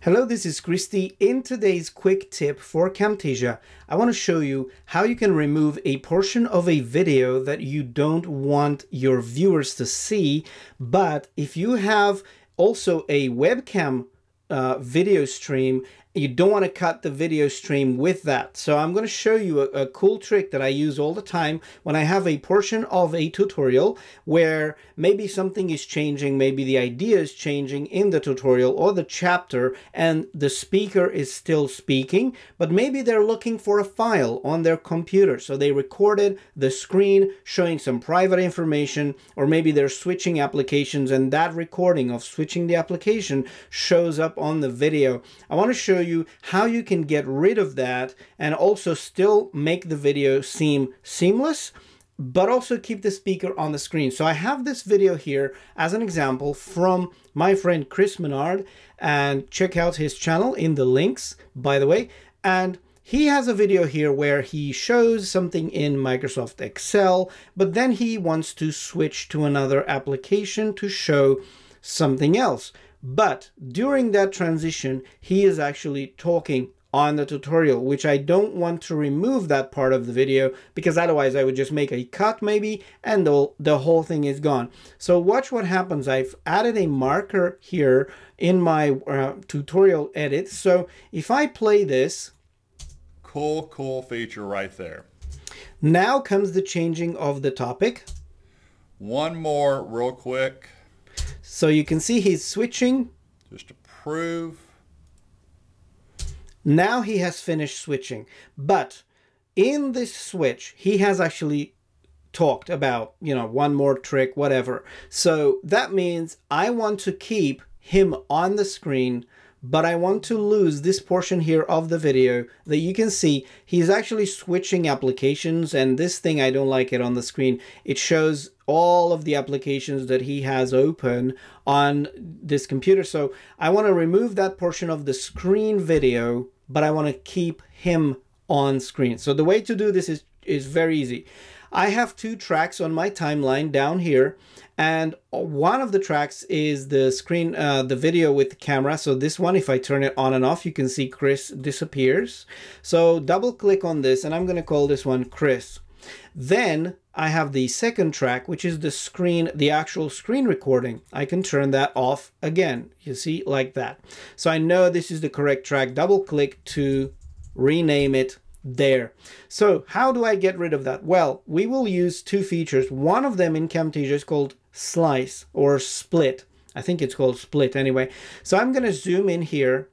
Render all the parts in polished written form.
Hello, this is Cristi. In today's quick tip for Camtasia, I want to show you how you can remove a portion of a video that you don't want your viewers to see. But if you have also a webcam video stream, you don't want to cut the video stream with that. So I'm going to show you a cool trick that I use all the time when I have a portion of a tutorial where maybe something is changing, maybe the idea is changing in the tutorial or the chapter, and the speaker is still speaking, but maybe they're looking for a file on their computer. So they recorded the screen showing some private information, or maybe they're switching applications and that recording of switching the application shows up on the video. I want to show you how you can get rid of that and also still make the video seem seamless, but also keep the speaker on the screen. So I have this video here as an example from my friend Chris Menard, and check out his channel in the links, by the way. And he has a video here where he shows something in Microsoft Excel, but then he wants to switch to another application to show something else. But during that transition, he is actually talking on the tutorial, which I don't want to remove that part of the video, because otherwise I would just make a cut maybe and the whole thing is gone. So watch what happens. I've added a marker here in my tutorial edit. So if I play this, cool feature right there. Now comes the changing of the topic. One more real quick. So you can see he's switching. Just to prove. Now he has finished switching. But in this switch, he has actually talked about, one more trick, whatever. So that means I want to keep him on the screen, but I want to lose this portion here of the video that you can see he's actually switching applications, and this thing, I don't like it on the screen. It shows all of the applications that he has open on this computer. So I want to remove that portion of the screen video, but I want to keep him on screen. So the way to do this is very easy. I have two tracks on my timeline down here, and one of the tracks is the screen, the video with the camera. So this one, if I turn it on and off, you can see Chris disappears. So double click on this, and I'm going to call this one Chris. Then I have the second track, which is the screen, the actual screen recording. I can turn that off again, you see, like that. So I know this is the correct track. Double click to rename it there. So how do I get rid of that? Well, we will use two features. One of them in Camtasia is called slice or split. I think it's called split anyway. So I'm going to zoom in here,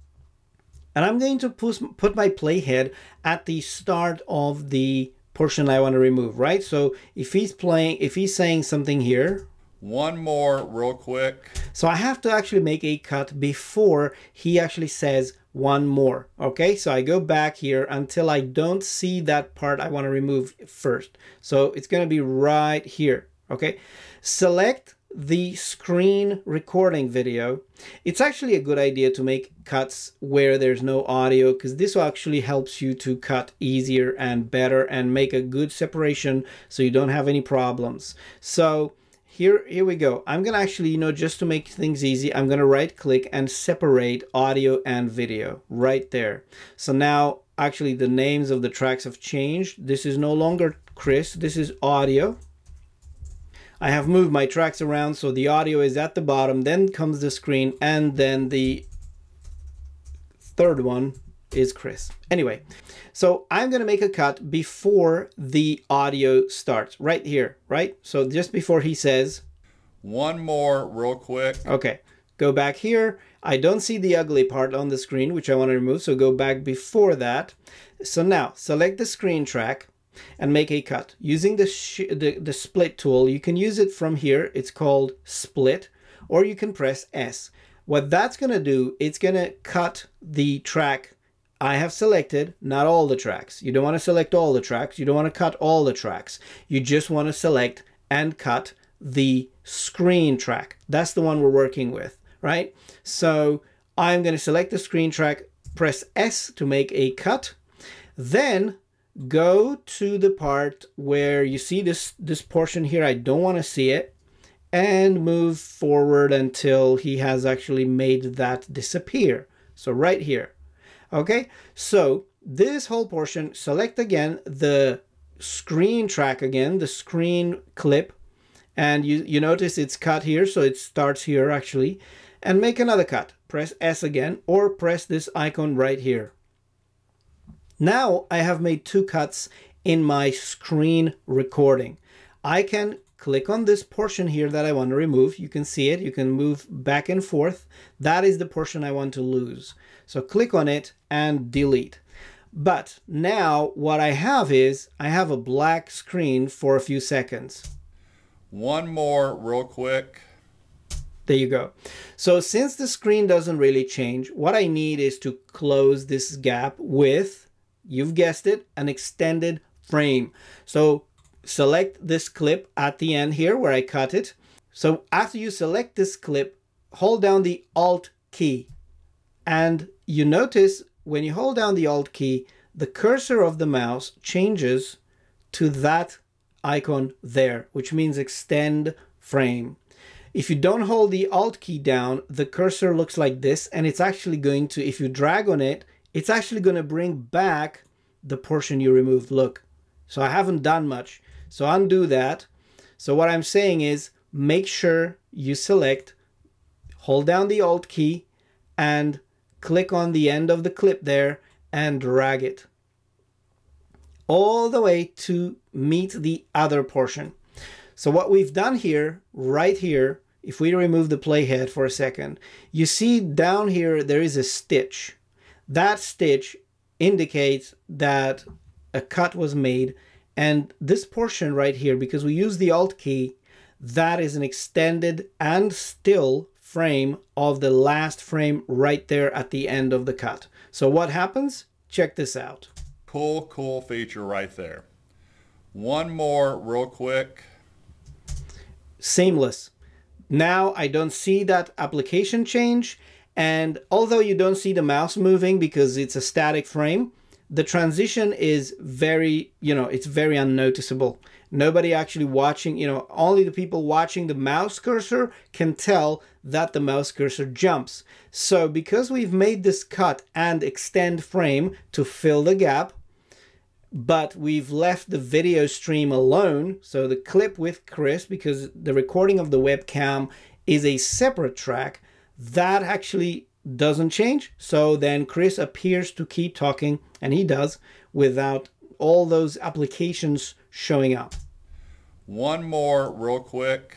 and I'm going to put my playhead at the start of the portion I want to remove, right? So if he's saying something here, one more real quick. So I have to actually make a cut before he actually says one more. Okay, so I go back here until I don't see that part I want to remove first. So it's going to be right here. Okay, select the screen recording video. It's actually a good idea to make cuts where there's no audio, because this actually helps you to cut easier and better and make a good separation so you don't have any problems. So here we go. I'm gonna actually, just to make things easy, I'm gonna right click and separate audio and video right there. So now actually the names of the tracks have changed. This is no longer Chris, this is audio. I have moved my tracks around, so the audio is at the bottom, then comes the screen, and then the third one is Chris. Anyway, so I'm going to make a cut before the audio starts, right here, right? So just before he says, one more real quick. Okay, go back here. I don't see the ugly part on the screen, which I want to remove, so go back before that. So now select the screen track and make a cut using the split tool. You can use it from here. It's called split, or you can press S. What that's going to do, it's going to cut the track I have selected, not all the tracks. You don't want to select all the tracks. You don't want to cut all the tracks. You just want to select and cut the screen track. That's the one we're working with, right? So I'm going to select the screen track, press S to make a cut, then go to the part where you see this portion here. I don't want to see it, and move forward until he has actually made that disappear. So right here. Okay, so this whole portion, select again the screen track again, the screen clip, and you notice it's cut here, so it starts here actually, and make another cut. Press S again, or press this icon right here. Now I have made 2 cuts in my screen recording. I can click on this portion here that I want to remove. You can see it. You can move back and forth. That is the portion I want to lose. So click on it and delete. But now what I have is I have a black screen for a few seconds. One more real quick. There you go. So since the screen doesn't really change, what I need is to close this gap with, you've guessed it, an extended frame. So select this clip at the end here where I cut it. So after you select this clip, hold down the Alt key. And you notice when you hold down the Alt key, the cursor of the mouse changes to that icon there, which means extend frame. If you don't hold the Alt key down, the cursor looks like this, and it's actually going to, if you drag on it, it's actually going to bring back the portion you removed. Look, so I haven't done much. So undo that. So what I'm saying is make sure you select, hold down the Alt key, and click on the end of the clip there and drag it all the way to meet the other portion. So what we've done here, right here, if we remove the playhead for a second, you see down here there is a stitch. That stitch indicates that a cut was made, and this portion right here, because we use the Alt key, that is an extended and still frame of the last frame right there at the end of the cut. So what happens? Check this out. Cool feature right there. One more real quick. Seamless. Now I don't see that application change, and although you don't see the mouse moving because it's a static frame, the transition is very, it's very unnoticeable. Nobody actually watching, only the people watching the mouse cursor can tell that the mouse cursor jumps. So because we've made this cut and extend frame to fill the gap, but we've left the video stream alone, so the clip with Chris, because the recording of the webcam is a separate track, that actually doesn't change. So then Chris appears to keep talking, and he does, without all those applications showing up. One more real quick.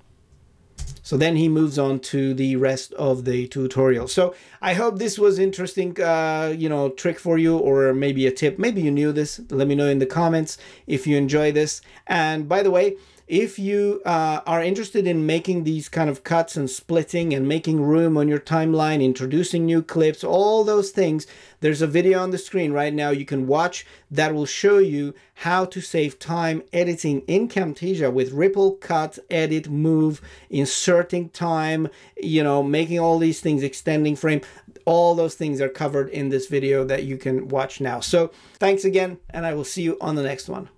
So then he moves on to the rest of the tutorial. So I hope this was interesting, trick for you, or maybe a tip. Maybe you knew this. Let me know in the comments if you enjoy this. And by the way, if you are interested in making these kind of cuts and splitting and making room on your timeline, introducing new clips, all those things, there's a video on the screen right now you can watch that will show you how to save time editing in Camtasia with ripple, cut, edit, move, inserting time, making all these things, extending frame. All those things are covered in this video that you can watch now. So thanks again, and I will see you on the next one.